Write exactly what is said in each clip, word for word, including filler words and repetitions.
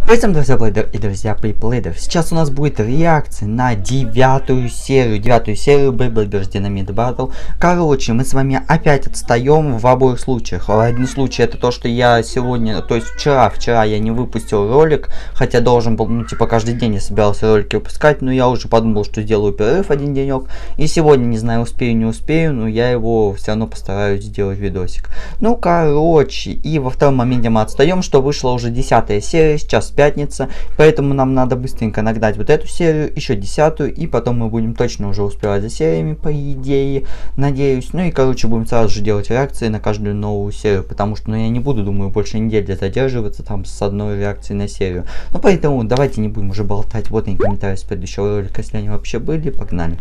Всем друзья, Блейдер и друзья Плейплейдер. Сейчас у нас будет реакция на девятую серию. Девятую серию Beyblade Dynamite Battle. Короче, мы с вами опять отстаем в обоих случаях. В одном случае это то, что я сегодня, то есть вчера, вчера я не выпустил ролик. Хотя должен был, ну типа каждый день я собирался ролики выпускать. Но я уже подумал, что сделаю перерыв один денек. И сегодня, не знаю, успею, не успею, но я его все равно постараюсь сделать видосик. Ну короче, и во втором моменте мы отстаем, что вышла уже десятая серия. Сейчас пятница, поэтому нам надо быстренько нагнать вот эту серию, еще десятую, и потом мы будем точно уже успевать за сериями, по идее, надеюсь. Ну и, короче, будем сразу же делать реакции на каждую новую серию, потому что, ну, я не буду, думаю, больше недели задерживаться там с одной реакцией на серию. Ну, поэтому давайте не будем уже болтать. Вот они комментарии с предыдущего ролика, если они вообще были, погнали.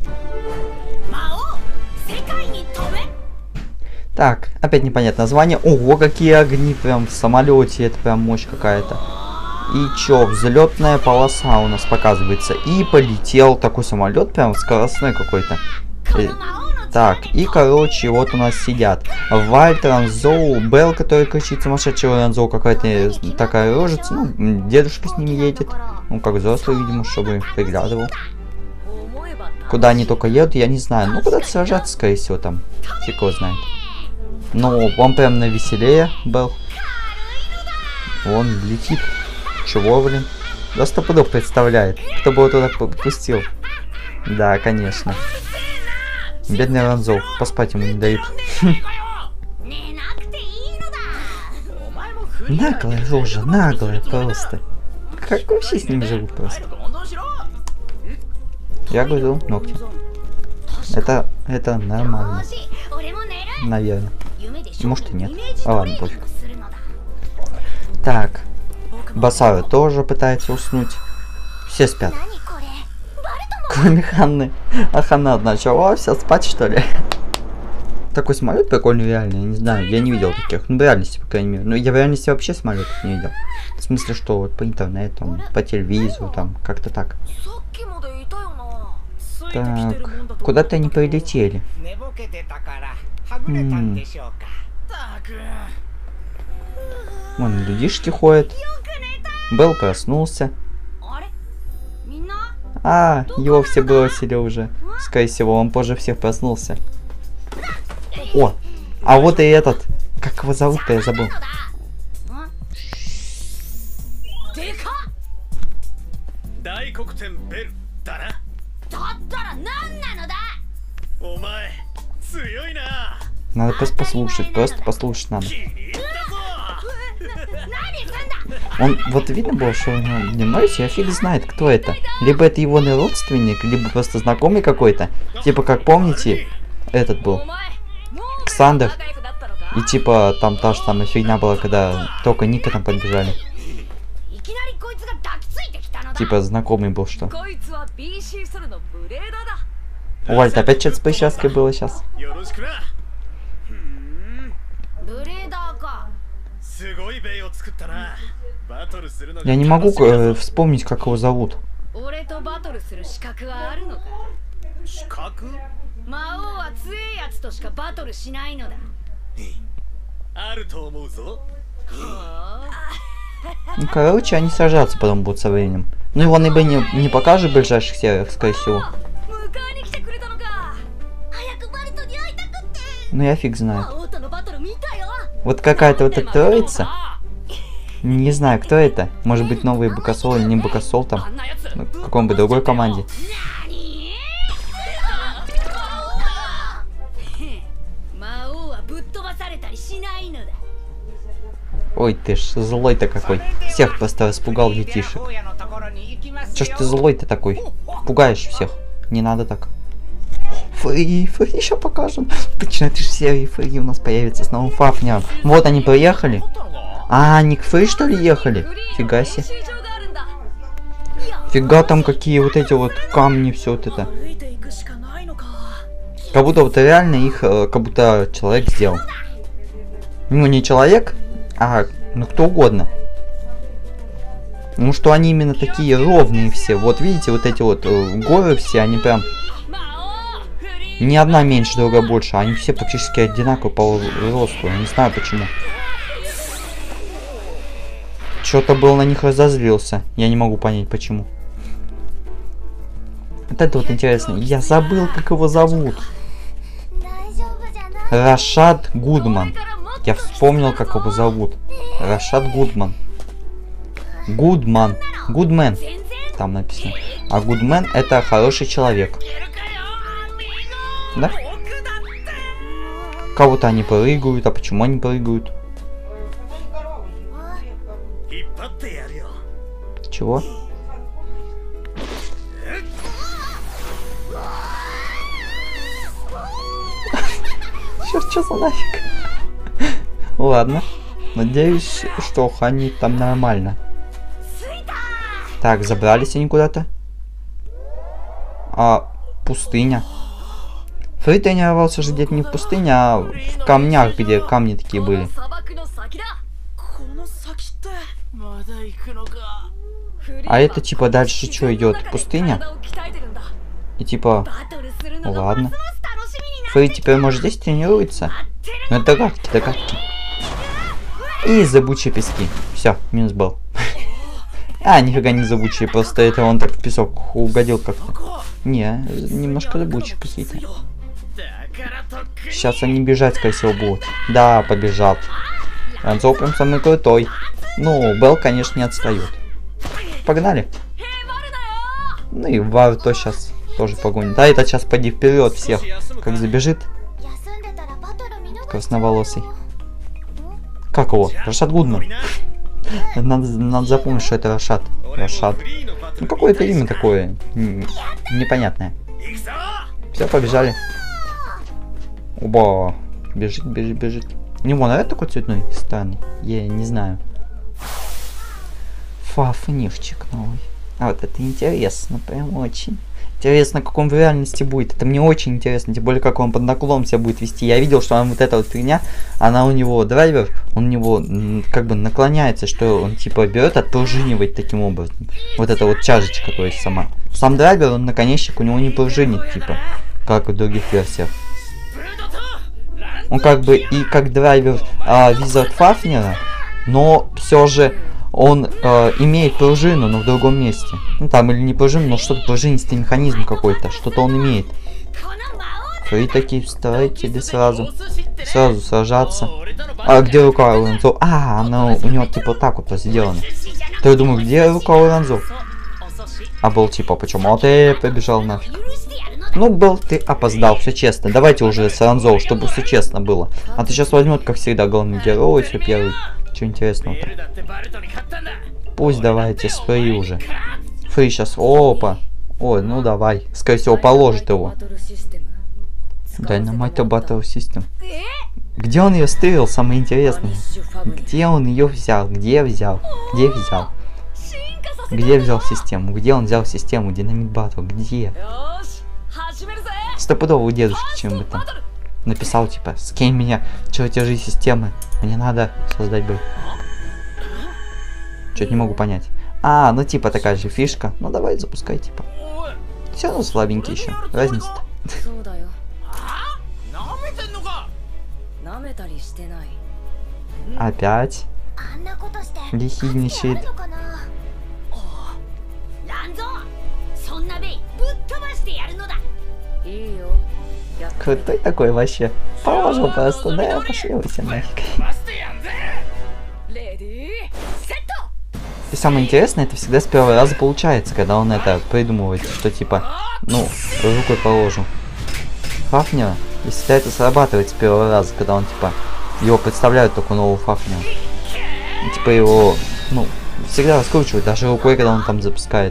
Так, опять непонятное название. Ого, какие огни прям в самолете, это прям мощь какая-то. И чё, взлетная полоса у нас показывается. И полетел такой самолет, прям скоростной какой-то. Так, и короче, вот у нас сидят Вальт, Ранзоу, Белл, который кричит сумасшедший, Ранзоу какая-то такая рожица. Ну, дедушка с ними едет. Ну, как взрослый, видимо, чтобы приглядывал. Куда они только едут, я не знаю. Ну, куда-то сражаться, скорее всего, там. Фиг его знает. Но он прям навеселее, Белл. Он летит. Чего, блин? Да стопудов представляет. Кто бы его туда подпустил? Да, конечно. Бедный Ранзоу. Поспать ему не дают. Наглая рожа, наглая просто. Как вообще с ним живут просто? Я говорю, ногти. Это, это нормально. Наверное. Может и нет. А ладно, пофиг. Так. Басара тоже пытается уснуть. Все спят. Кроме Ханны. А Ханна начала все спать, что ли? Такой самолет прикольный, реально. Я не знаю, я не видел таких. Ну, в реальности, по крайней мере. Ну, я в реальности вообще самолетов не видел. В смысле, что вот по интернету, по телевизору, там, как-то так. Так, куда-то они прилетели. М -м. Вон людишки ходят. Белл проснулся. А, его все бросили уже. Скорее всего, он позже всех проснулся. О, а вот и этот. Как его зовут-то, я забыл. Надо просто послушать, просто послушать надо. Он, вот видно было, что он не нравится, я фиг знает, кто это. Либо это его родственник, либо просто знакомый какой-то. Типа, как помните, этот был Ксандер. И типа, там та же самая фигня была, когда только Ника там подбежали. Типа, знакомый был, что. У Вальта опять что-то с прической было сейчас. Я не могу э, вспомнить, как его зовут. Ну, короче, они сражаться потом будут со временем. Ну, его либо не, не покажет в ближайших сериях, скорее всего. Ну, я фиг знаю. Вот какая-то вот эта троица. Не знаю, кто это. Может быть, новый Бакасол или не Бакасол там. Ну, в каком-бы другой команде. Ой, ты ж злой-то какой. Всех просто распугал детишек. Чё ж ты злой-то такой? Пугаешь всех. Не надо так. Фри, Фри, еще покажем. Точно, ты же серии Фри у нас появится с новым Фафнем. Вот они приехали. А, они к Фри, что ли, ехали? Фига себе. Фига там какие вот эти вот камни, все вот это. Как будто вот реально их, как будто человек сделал. Ну, не человек, а ну кто угодно. Ну, что они именно такие ровные все. Вот видите, вот эти вот горы все, они прям... Ни одна меньше, другая больше. Они все практически одинаково по росту. Я не знаю почему. Что-то был на них разозлился. Я не могу понять, почему. Вот это вот интересно. Я забыл, как его зовут. Рашад Гудман. Я вспомнил, как его зовут. Рашад Гудман. Гудман. Гудмен. Там написано. А Гудмен это хороший человек. Да? Кого-то они прыгают. А почему они прыгают? Чего? Черт, что за нафиг? Ладно. Надеюсь, что Хани там нормально. Так, забрались они куда-то. А, пустыня. Фри тренировался же где-то не в пустыне, а в камнях, где камни такие были. А это типа дальше что идет? Пустыня? И типа... Ладно. Фри теперь может здесь тренируется? Ну это догадки, догадки. И зыбучие пески. Все, минус был. А, нифига не зыбучие, просто это он так в песок угодил как-то. Не, немножко зыбучие какие-то. Сейчас они бежать, скорее всего, будут. Да, побежал. Ранзо прям самый крутой. Ну, Белл, конечно, не отстает. Погнали. Ну и Вар то сейчас тоже погонит. Да, это сейчас пойди вперед всех. Как забежит. Красноволосый. Как его? Рашад Гудман. Надо, надо запомнить, что это Рашад. Рашад. Ну какое-то имя такое непонятное. Все, побежали. Оба. Бежит, бежит, бежит. У него, наверное, такой цветной странный. Я не знаю. Фафнивчик новый. А вот это интересно, прям очень. Интересно, как он в реальности будет. Это мне очень интересно, тем более, как он под наклоном себя будет вести. Я видел, что он, вот эта вот фигня, она у него, драйвер, он у него как бы наклоняется, что он типа берет, отпружинивает таким образом. Вот эта вот чашечка, то есть сама. Сам драйвер, он наконечник у него не пружинит, типа, как в других версиях. Он как бы и как драйвер а, Wizard Фафнера, но все же он э, имеет пружину, но в другом месте. Ну там или не пружину, но что-то пружинистый механизм какой-то. Что-то он имеет. Фри такие встретили сразу. Сразу сражаться. А где рука у Ранзо? А, она у него типа так вот сделана. То я думаю, где рука у Ранзо? А был типа, почему ты побежал нафиг? Ну, был ты опоздал, все честно. Давайте уже с Ранзо, чтобы все честно было. А ты сейчас возьмет, как всегда, главный герой, все первый. Что интересного-то? Пусть давайте с Фри уже. Фри сейчас, опа. Ой, ну давай. Скорее всего, положит его. Dynamite Battle System. Где он ее стырил, самое интересное? Где он ее взял? Где взял? Где взял? Где взял систему? Где он взял систему Dynamite Battle? Где? Стопудово у дедушки чем-нибудь там написал, типа, скинь меня чертежи системы. Мне надо создать бой. Что-то не могу понять. А, ну типа такая же фишка. Ну давай запускай, типа. Все равно слабенький еще. Разница-то. Опять. Лихидничает. Крутой такой вообще. Положил просто, да, пошли вы все нафиг. И самое интересное, это всегда с первого раза получается, когда он это придумывает, что типа, ну, рукой положу. Фафнера, и всегда это срабатывает с первого раза, когда он типа, его представляют только нового Фафнера. И, типа его, ну, всегда раскручивают, даже рукой, когда он там запускает.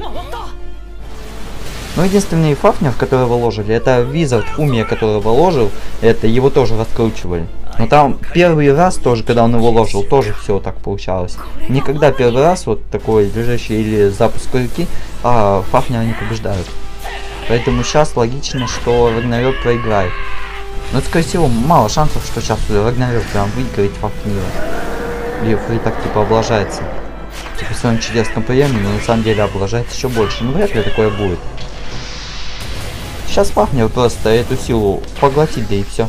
Но единственный Фафнер, который выложили, это Wizard Фумия, который выложил, это его тоже раскручивали. Но там первый раз тоже, когда он его ложил, тоже все так получалось. Никогда первый раз вот такой лежащий или запуск руки, а Фафнера не побеждают. Поэтому сейчас логично, что Рагнарёк проиграет. Но скорее всего мало шансов, что сейчас Рагнарёк прям выиграет Фафнера. Или Фри так типа облажается. Типа в своем чудесном приеме, но на самом деле облажается еще больше. Ну вряд ли такое будет. Сейчас Фафнер просто эту силу поглотит, да и все.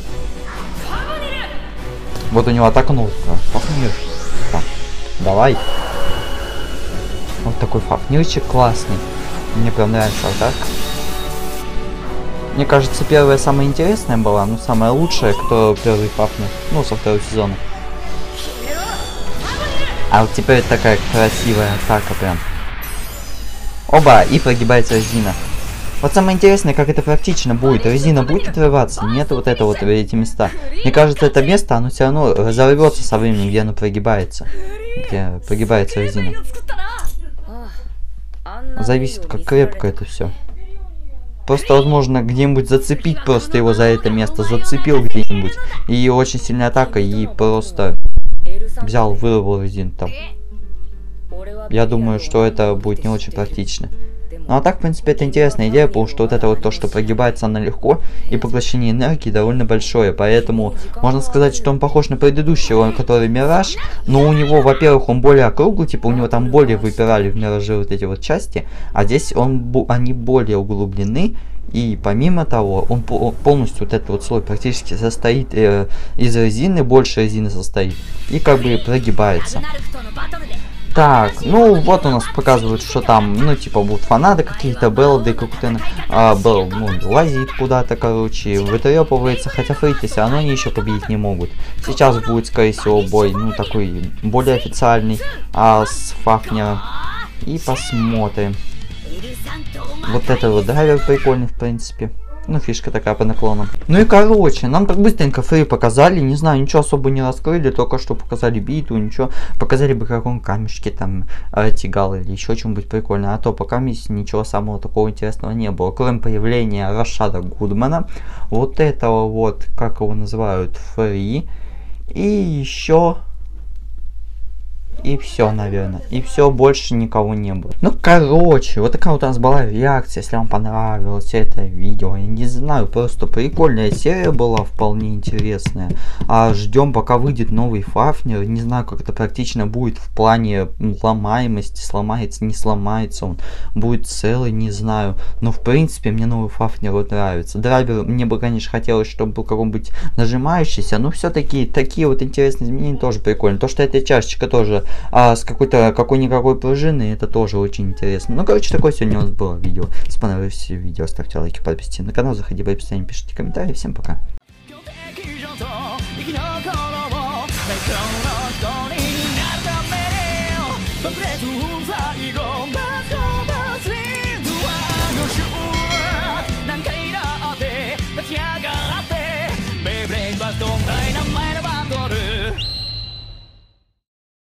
Вот у него атака, ну, Фафнер. Так, давай. Вот такой фафнирчик классный. Мне прям нравится вот так. Мне кажется, первая самая интересная была, ну самая лучшая, кто первый фафнер, ну со второго сезона. А вот теперь такая красивая атака прям. Оба, и прогибается резина. Вот самое интересное, как это практично будет. Резина будет отрываться, нет вот это вот эти места. Мне кажется, это место, оно все равно разорвется со временем, где оно прогибается. Где прогибается резина. Зависит, как крепко это все. Просто, возможно, где-нибудь зацепить просто его за это место. Зацепил где-нибудь. И очень сильная атака, и просто взял, вырвал резину там. Я думаю, что это будет не очень практично. Ну а так, в принципе, это интересная идея, потому что вот это вот то, что прогибается она легко, и поглощение энергии довольно большое, поэтому можно сказать, что он похож на предыдущего, который Мираж, но у него, во-первых, он более округлый, типа у него там более выпирали в Мираже вот эти вот части, а здесь он, они более углублены, и помимо того, он полностью, вот этот вот слой практически состоит э, из резины, больше резины состоит, и как бы прогибается. Так, ну вот у нас показывают, что там, ну типа будут фанаты какие-то, Белды, как-то, а, Белл, ну, лазит куда-то, короче, вытрепывается, хотя Фрити все равно они еще победить не могут. Сейчас будет, скорее всего, бой, ну такой, более официальный, а, с Фафнером. И посмотрим. Вот это вот драйвер прикольный, в принципе. Ну, фишка такая по наклонам. Ну и короче, нам так быстренько фри показали. Не знаю, ничего особо не раскрыли. Только что показали битву, ничего. Показали бы каком камешке там тигал или еще что-нибудь прикольное. А то пока ничего самого такого интересного не было. Кроме появления Рашада Гудмана. Вот этого вот, как его называют, фри. И еще... И все, наверное. И все, больше никого не было. Ну, короче, вот такая вот у нас была реакция. Если вам понравилось это видео, я не знаю, просто прикольная серия была, вполне интересная. А ждем, пока выйдет новый Фафнер. Не знаю, как это практично будет в плане ломаемости. Сломается, не сломается он. Будет целый, не знаю. Но, в принципе, мне новый Фафнер вот нравится. Драйвер, мне бы, конечно, хотелось, чтобы был какой-нибудь нажимающийся. Но все-таки такие вот интересные изменения тоже прикольно. То, что эта чашечка тоже а с какой-то какой-никакой пружины, это тоже очень интересно. Ну, короче, такое сегодня у нас было видео. Если понравилось видео, ставьте лайки, подписывайтесь на канал, заходите в описание, пишите комментарии. Всем пока. We'll be right back.